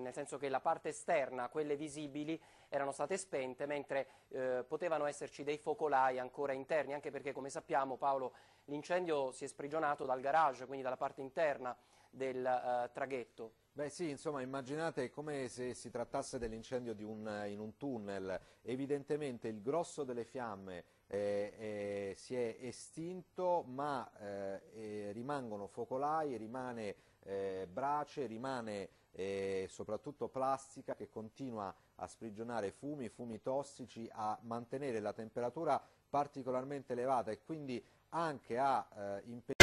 nel senso che la parte esterna, quelle visibili, erano state spente, mentre potevano esserci dei focolai ancora interni, anche perché, come sappiamo, Paolo, l'incendio si è sprigionato dal garage, quindi dalla parte interna del traghetto. Beh sì, insomma, immaginate come se si trattasse dell'incendio in un tunnel. Evidentemente il grosso delle fiamme si è estinto, ma rimangono focolai, rimane brace, rimane soprattutto plastica che continua a sprigionare fumi tossici, a mantenere la temperatura particolarmente elevata e quindi anche a impedire